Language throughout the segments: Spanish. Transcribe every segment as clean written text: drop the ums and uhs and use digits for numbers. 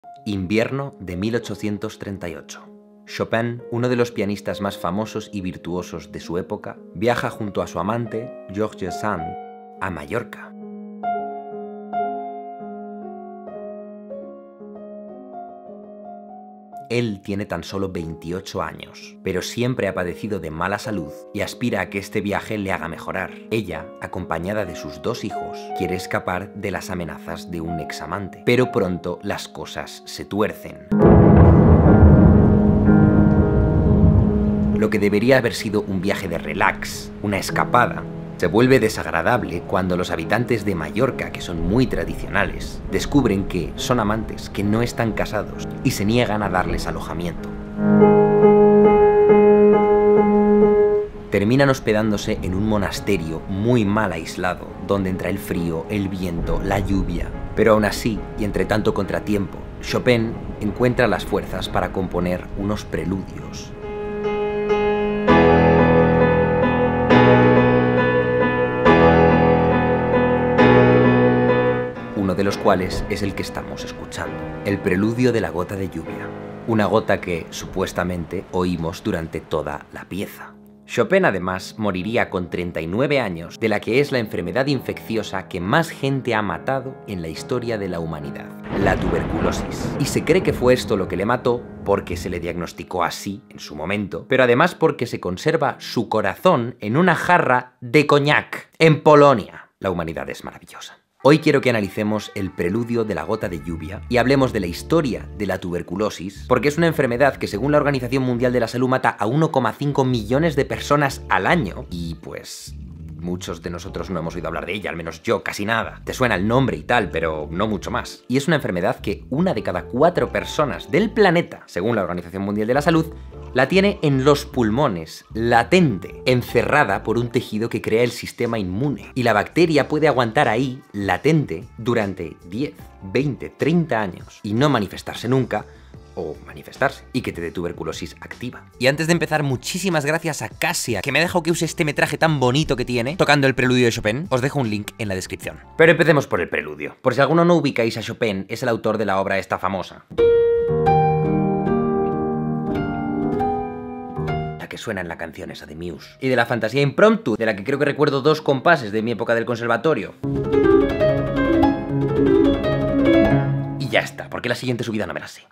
Invierno de 1838. Chopin, uno de los pianistas más famosos y virtuosos de su época, viaja junto a su amante, Georges Sand, a Mallorca. Él tiene tan solo 28 años, pero siempre ha padecido de mala salud y aspira a que este viaje le haga mejorar. Ella, acompañada de sus 2 hijos, quiere escapar de las amenazas de un examante, pero pronto las cosas se tuercen. Lo que debería haber sido un viaje de relax, una escapada, se vuelve desagradable cuando los habitantes de Mallorca, que son muy tradicionales, descubren que son amantes, que no están casados y se niegan a darles alojamiento. Terminan hospedándose en un monasterio muy mal aislado, donde entra el frío, el viento, la lluvia. Pero aún así, y entre tanto contratiempo, Chopin encuentra las fuerzas para componer unos preludios. Uno de los cuales es el que estamos escuchando, el preludio de la gota de lluvia, una gota que, supuestamente, oímos durante toda la pieza. Chopin, además, moriría con 39 años de la que es la enfermedad infecciosa que más gente ha matado en la historia de la humanidad, la tuberculosis. Y se cree que fue esto lo que le mató porque se le diagnosticó así en su momento, pero además porque se conserva su corazón en una jarra de coñac en Polonia. La humanidad es maravillosa. Hoy quiero que analicemos el preludio de la gota de lluvia y hablemos de la historia de la tuberculosis, porque es una enfermedad que según la Organización Mundial de la Salud mata a 1,5 millones de personas al año y pues muchos de nosotros no hemos oído hablar de ella, al menos yo, casi nada. Te suena el nombre y tal, pero no mucho más. Y es una enfermedad que 1 de cada 4 personas del planeta, según la Organización Mundial de la Salud, la tiene en los pulmones, latente, encerrada por un tejido que crea el sistema inmune. Y la bacteria puede aguantar ahí, latente, durante 10, 20, 30 años y no manifestarse nunca, o manifestarse, y que te dé tuberculosis activa. Y antes de empezar, muchísimas gracias a Casia, que me ha dejado que use este metraje tan bonito que tiene, tocando el preludio de Chopin. Os dejo un link en la descripción. Pero empecemos por el preludio. Por si alguno no ubicáis a Chopin, es el autor de la obra esta famosa, que suena en la canción esa de Muse, y de la fantasía impromptu, de la que creo que recuerdo 2 compases de mi época del conservatorio. Y ya está, porque la siguiente subida no me la sé.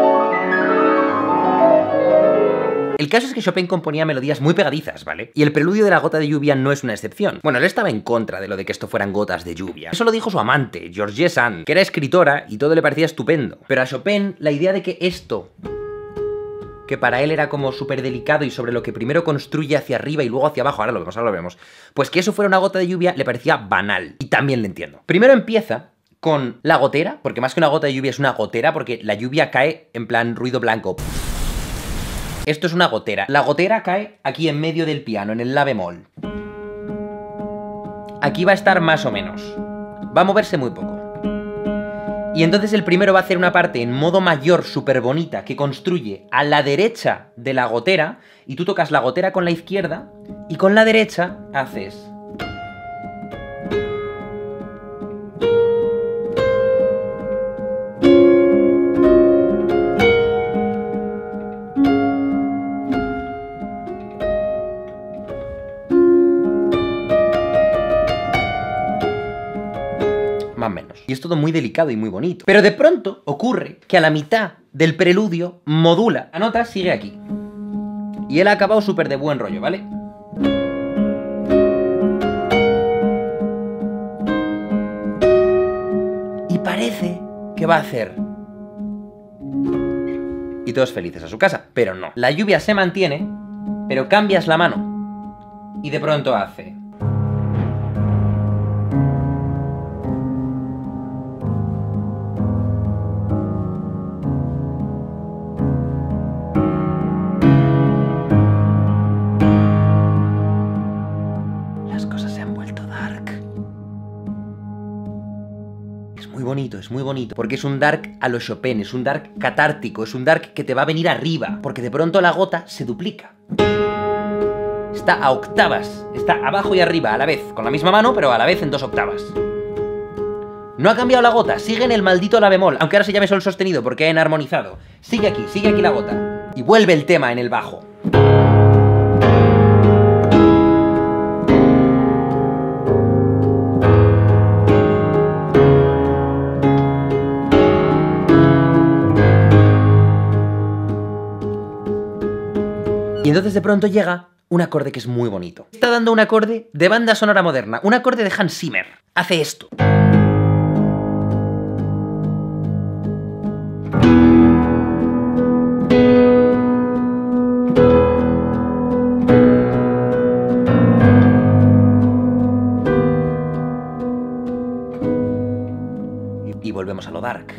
El caso es que Chopin componía melodías muy pegadizas, ¿vale? Y el preludio de la gota de lluvia no es una excepción. Bueno, él estaba en contra de lo de que esto fueran gotas de lluvia. Eso lo dijo su amante, Georges Sand, que era escritora y todo le parecía estupendo. Pero a Chopin la idea de que esto, que para él era como súper delicado y sobre lo que primero construye hacia arriba y luego hacia abajo, ahora lo vemos, pues que eso fuera una gota de lluvia le parecía banal. Y también le entiendo. Primero empieza con la gotera, porque más que una gota de lluvia es una gotera, porque la lluvia cae en plan ruido blanco. Esto es una gotera. La gotera cae aquí en medio del piano, en el la bemol. Aquí va a estar más o menos. Va a moverse muy poco. Y entonces el primero va a hacer una parte en modo mayor súper bonita que construye a la derecha de la gotera, y tú tocas la gotera con la izquierda y con la derecha haces. Más o menos. Y es todo muy delicado y muy bonito. Pero de pronto ocurre que a la mitad del preludio modula. La nota sigue aquí. Y él ha acabado súper de buen rollo, ¿vale? Y parece que va a hacer. Y todos felices a su casa. Pero no. La lluvia se mantiene, pero cambias la mano. Y de pronto hace. Es muy bonito, porque es un dark a lo Chopin, es un dark catártico, es un dark que te va a venir arriba, porque de pronto la gota se duplica. Está a octavas, está abajo y arriba a la vez, con la misma mano, pero a la vez en 2 octavas. No ha cambiado la gota, sigue en el maldito la bemol, aunque ahora se llame sol sostenido porque han armonizado. Sigue aquí la gota. Y vuelve el tema en el bajo. Y entonces de pronto llega un acorde que es muy bonito. Está dando un acorde de banda sonora moderna, un acorde de Hans Zimmer. Hace esto. Y volvemos a lo dark.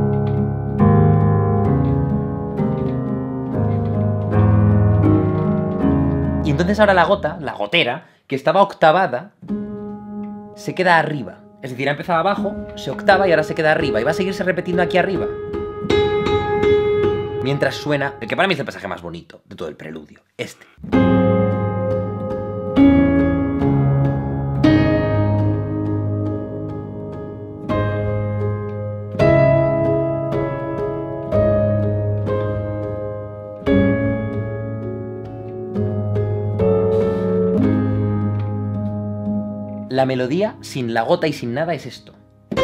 Y entonces ahora la gota, la gotera, que estaba octavada, se queda arriba. Es decir, ha empezado abajo, se octava y ahora se queda arriba. Y va a seguirse repitiendo aquí arriba. Mientras suena el que para mí es el pasaje más bonito de todo el preludio. Este. La melodía, sin la gota y sin nada, es esto.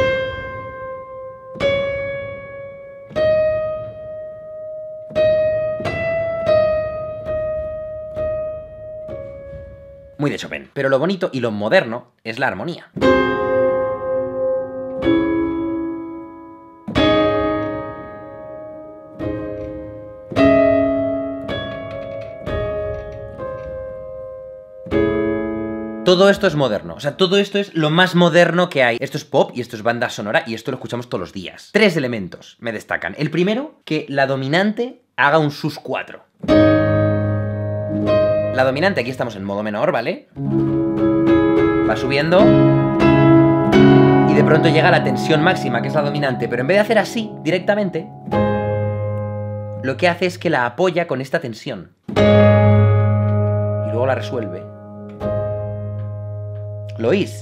Muy de Chopin. Pero lo bonito y lo moderno es la armonía. Todo esto es moderno, o sea, todo esto es lo más moderno que hay. Esto es pop y esto es banda sonora y esto lo escuchamos todos los días. 3 elementos me destacan. El primero, que la dominante haga un sus4. La dominante, aquí estamos en modo menor, ¿vale? Va subiendo y de pronto llega la tensión máxima, que es la dominante, pero en vez de hacer así, directamente, lo que hace es que la apoya con esta tensión y luego la resuelve. ¿Lo oís?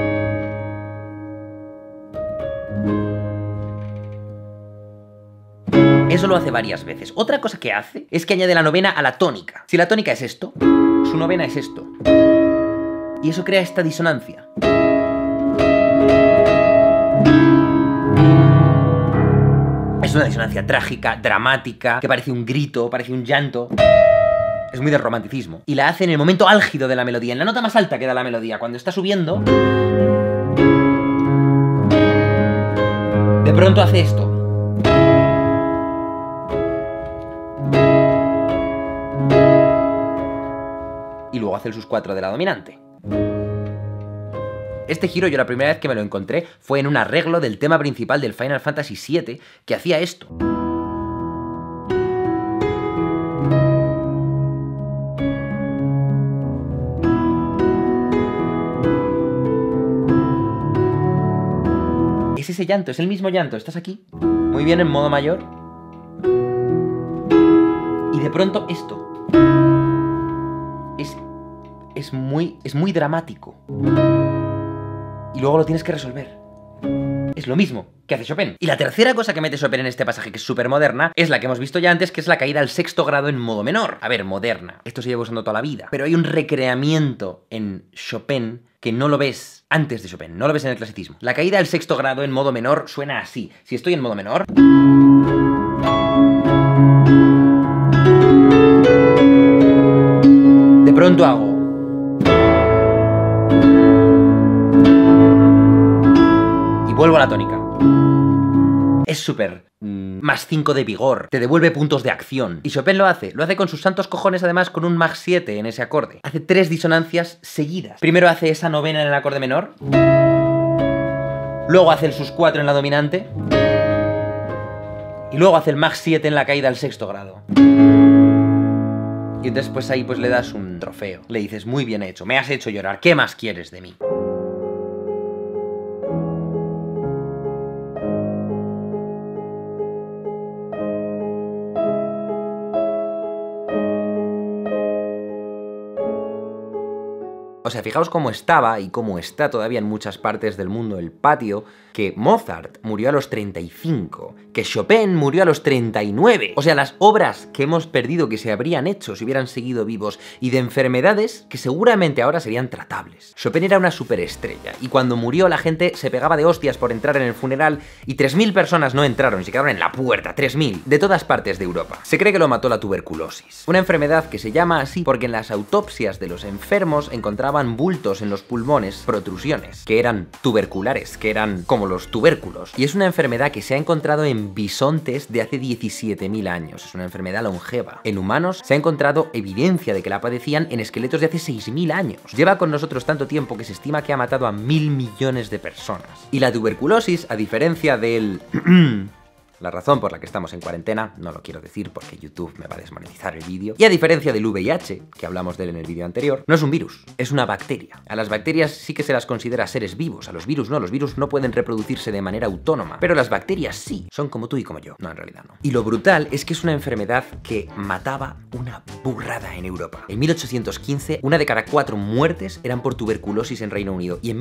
Eso lo hace varias veces. Otra cosa que hace es que añade la novena a la tónica. Si la tónica es esto, su novena es esto. Y eso crea esta disonancia. Es una disonancia trágica, dramática, que parece un grito, parece un llanto. Es muy de romanticismo. Y la hace en el momento álgido de la melodía, en la nota más alta que da la melodía. Cuando está subiendo, de pronto hace esto. Y luego hace el sus4 de la dominante. Este giro yo la primera vez que me lo encontré fue en un arreglo del tema principal del Final Fantasy VII que hacía esto. Es ese llanto, es el mismo llanto. Estás aquí, muy bien en modo mayor. Y de pronto esto. Es muy dramático. Y luego lo tienes que resolver. Es lo mismo que hace Chopin. Y la tercera cosa que mete Chopin en este pasaje, que es súper moderna, es la que hemos visto ya antes, que es la caída al sexto grado en modo menor. A ver, moderna. Esto se lleva usando toda la vida. Pero hay un recreamiento en Chopin que no lo ves antes de Chopin, no lo ves en el clasicismo. La caída al sexto grado en modo menor suena así. Si estoy en modo menor, de pronto hago. Y vuelvo a la tónica. Es súper más 5 de vigor, te devuelve puntos de acción. Y Chopin lo hace con sus santos cojones, además con un Mach 7 en ese acorde. Hace 3 disonancias seguidas. Primero hace esa novena en el acorde menor, luego hace el sus4 en la dominante, y luego hace el Mach 7 en la caída al sexto grado. Y entonces pues ahí pues le das un trofeo. Le dices, muy bien hecho, me has hecho llorar, ¿qué más quieres de mí? O sea, fijaos cómo estaba y cómo está todavía en muchas partes del mundo el patio, que Mozart murió a los 35, que Chopin murió a los 39. O sea, las obras que hemos perdido que se habrían hecho si hubieran seguido vivos, y de enfermedades que seguramente ahora serían tratables. Chopin era una superestrella y cuando murió la gente se pegaba de hostias por entrar en el funeral y 3.000 personas no entraron y se quedaron en la puerta, 3.000, de todas partes de Europa. Se cree que lo mató la tuberculosis, una enfermedad que se llama así porque en las autopsias de los enfermos encontraban bultos en los pulmones, protrusiones, que eran tuberculares, que eran como los tubérculos. Y es una enfermedad que se ha encontrado en bisontes de hace 17.000 años. Es una enfermedad longeva. En humanos se ha encontrado evidencia de que la padecían en esqueletos de hace 6.000 años. Lleva con nosotros tanto tiempo que se estima que ha matado a 1.000 millones de personas. Y la tuberculosis, a diferencia del... La razón por la que estamos en cuarentena, no lo quiero decir porque YouTube me va a desmonetizar el vídeo. Y a diferencia del VIH, que hablamos de él en el vídeo anterior, no es un virus, es una bacteria. A las bacterias sí que se las considera seres vivos, a los virus no pueden reproducirse de manera autónoma. Pero las bacterias sí, son como tú y como yo. No, en realidad no. Y lo brutal es que es una enfermedad que mataba una burrada en Europa. En 1815, una de cada 4 muertes eran por tuberculosis en Reino Unido. Y en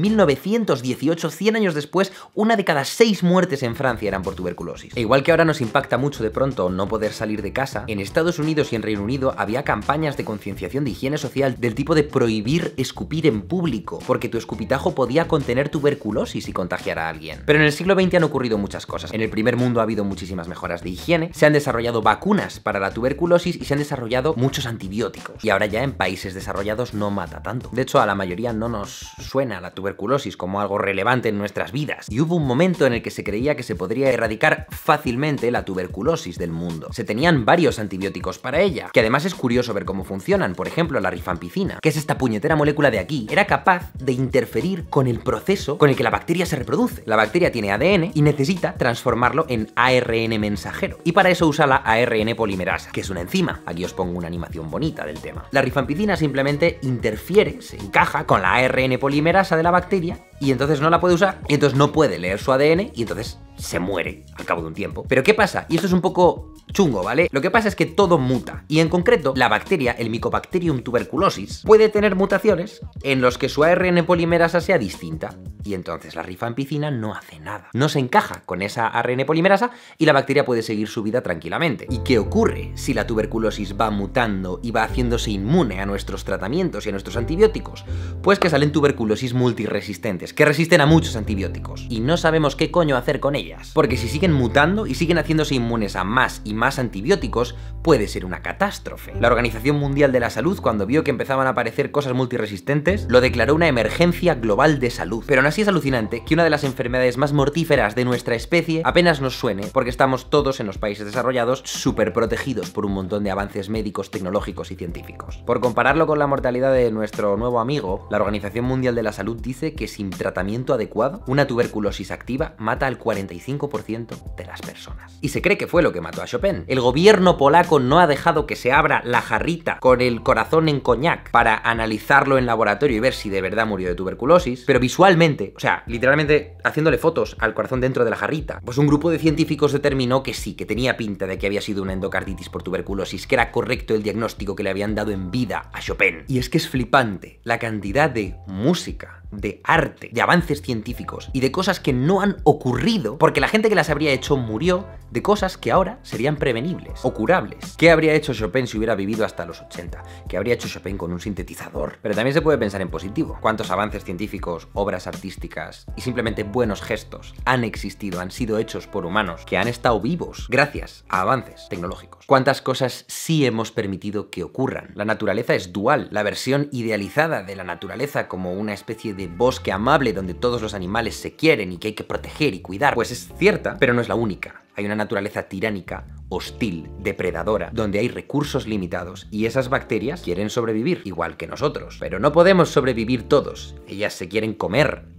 1918, 100 años después, una de cada 6 muertes en Francia eran por tuberculosis. Igual que ahora nos impacta mucho de pronto no poder salir de casa, en Estados Unidos y en Reino Unido había campañas de concienciación de higiene social del tipo de prohibir escupir en público, porque tu escupitajo podía contener tuberculosis y contagiar a alguien. Pero en el siglo XX han ocurrido muchas cosas. En el primer mundo ha habido muchísimas mejoras de higiene, se han desarrollado vacunas para la tuberculosis y se han desarrollado muchos antibióticos. Y ahora ya en países desarrollados no mata tanto. De hecho, a la mayoría no nos suena la tuberculosis como algo relevante en nuestras vidas. Y hubo un momento en el que se creía que se podría erradicar fácilmente la tuberculosis del mundo. Se tenían varios antibióticos para ella, que además es curioso ver cómo funcionan. Por ejemplo, la rifampicina, que es esta puñetera molécula de aquí, era capaz de interferir con el proceso con el que la bacteria se reproduce. La bacteria tiene ADN y necesita transformarlo en ARN mensajero. Y para eso usa la ARN polimerasa, que es una enzima. Aquí os pongo una animación bonita del tema. La rifampicina simplemente interfiere, se encaja con la ARN polimerasa de la bacteria y entonces no la puede usar y entonces no puede leer su ADN y entonces se muere al cabo de un tiempo. Pero ¿qué pasa? Y esto es un poco chungo, ¿vale? Lo que pasa es que todo muta y en concreto la bacteria, el Mycobacterium tuberculosis, puede tener mutaciones en los que su ARN polimerasa sea distinta y entonces la rifampicina no hace nada. No se encaja con esa ARN polimerasa y la bacteria puede seguir su vida tranquilamente. ¿Y qué ocurre si la tuberculosis va mutando y va haciéndose inmune a nuestros tratamientos y a nuestros antibióticos? Pues que salen tuberculosis multiresistentes, que resisten a muchos antibióticos y no sabemos qué coño hacer con ellas. Porque si siguen mutando y siguen haciéndose inmunes a más y más antibióticos, puede ser una catástrofe. La Organización Mundial de la Salud, cuando vio que empezaban a aparecer cosas multiresistentes, lo declaró una emergencia global de salud. Pero aún así es alucinante que una de las enfermedades más mortíferas de nuestra especie apenas nos suene, porque estamos todos en los países desarrollados súper protegidos por un montón de avances médicos, tecnológicos y científicos. Por compararlo con la mortalidad de nuestro nuevo amigo, la Organización Mundial de la Salud dice que sin tratamiento adecuado, una tuberculosis activa mata al 45% de las personas. Y se cree que fue lo que mató a Chopin. El gobierno polaco no ha dejado que se abra la jarrita con el corazón en coñac para analizarlo en laboratorio y ver si de verdad murió de tuberculosis, pero visualmente, o sea, literalmente haciéndole fotos al corazón dentro de la jarrita, pues un grupo de científicos determinó que sí, que tenía pinta de que había sido una endocarditis por tuberculosis, que era correcto el diagnóstico que le habían dado en vida a Chopin. Y es que es flipante la cantidad de música, de arte, de avances científicos y de cosas que no han ocurrido porque la gente que las habría hecho murió de cosas que ahora serían prevenibles o curables. ¿Qué habría hecho Chopin si hubiera vivido hasta los 80? ¿Qué habría hecho Chopin con un sintetizador? Pero también se puede pensar en positivo. ¿Cuántos avances científicos, obras artísticas y simplemente buenos gestos han existido, han sido hechos por humanos que han estado vivos gracias a avances tecnológicos? ¿Cuántas cosas sí hemos permitido que ocurran? La naturaleza es dual. La versión idealizada de la naturaleza como una especie de bosque amable donde todos los animales se quieren y que hay que proteger y cuidar, pues es cierta, pero no es la única. Hay una naturaleza tiránica, hostil, depredadora, donde hay recursos limitados y esas bacterias quieren sobrevivir, igual que nosotros. Pero no podemos sobrevivir todos. Ellas se quieren comer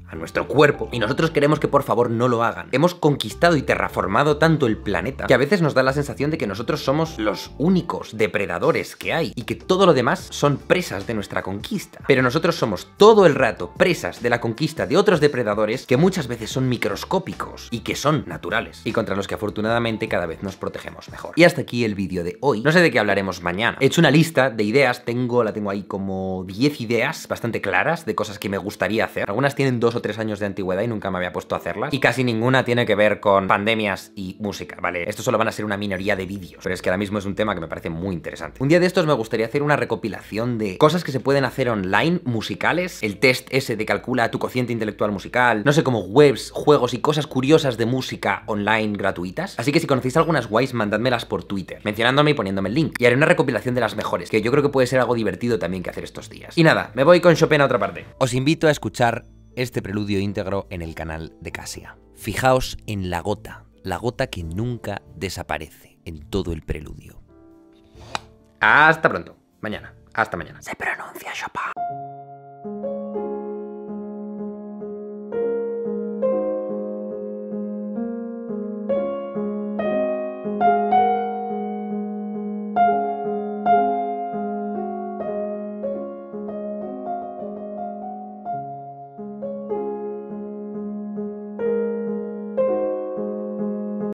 a nuestro cuerpo, y nosotros queremos que por favor no lo hagan. Hemos conquistado y terraformado tanto el planeta que a veces nos da la sensación de que nosotros somos los únicos depredadores que hay y que todo lo demás son presas de nuestra conquista. Pero nosotros somos todo el rato presas de la conquista de otros depredadores que muchas veces son microscópicos y que son naturales y contra los que afortunadamente cada vez nos protegemos mejor. Y hasta aquí el vídeo de hoy. No sé de qué hablaremos mañana. He hecho una lista de ideas, la tengo ahí como 10 ideas bastante claras de cosas que me gustaría hacer. Algunas tienen 2 o 3 años de antigüedad y nunca me había puesto a hacerlas, y casi ninguna tiene que ver con pandemias y música, ¿vale? Esto solo van a ser una minoría de vídeos, pero es que ahora mismo es un tema que me parece muy interesante. Un día de estos me gustaría hacer una recopilación de cosas que se pueden hacer online, musicales, el test ese de calcula tu cociente intelectual musical, no sé, como webs, juegos y cosas curiosas de música online gratuitas. Así que si conocéis algunas guays, mandádmelas por Twitter, mencionándome y poniéndome el link, y haré una recopilación de las mejores, que yo creo que puede ser algo divertido también que hacer estos días. Y nada, me voy con Chopin a otra parte. Os invito a escuchar este preludio íntegro en el canal de Casia. Fijaos en la gota que nunca desaparece en todo el preludio. Hasta pronto. Mañana. Hasta mañana. Se pronuncia Chopin.